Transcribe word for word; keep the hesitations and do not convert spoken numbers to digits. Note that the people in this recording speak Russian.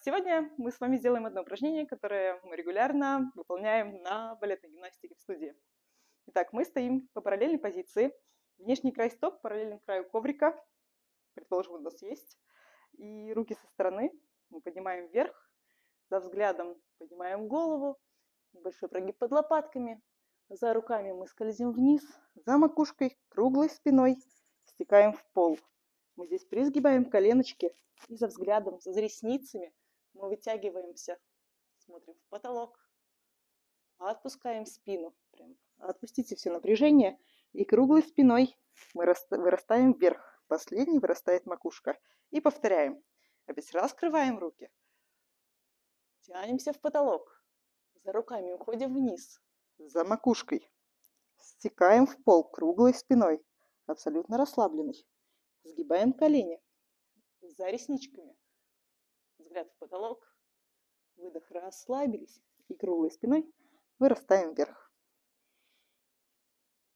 Сегодня мы с вами сделаем одно упражнение, которое мы регулярно выполняем на балетной гимнастике в студии. Итак, мы стоим по параллельной позиции. Внешний край стоп параллелен краю коврика. Предположим, у нас есть. И руки со стороны мы поднимаем вверх. За взглядом поднимаем голову. Небольшой прогиб под лопатками. За руками мы скользим вниз. За макушкой, круглой спиной стекаем в пол. Мы здесь призгибаем коленочки. И за взглядом, за ресницами мы вытягиваемся, смотрим в потолок, отпускаем спину. Прям отпустите все напряжение. И круглой спиной мы вырастаем вверх. Последний вырастает макушка. И повторяем. Опять раскрываем руки. Тянемся в потолок. За руками уходим вниз. За макушкой. Стекаем в пол круглой спиной. Абсолютно расслабленный. Сгибаем колени. За ресничками. Взгляд в потолок. Выдох, расслабились. И круглой спиной вырастаем вверх.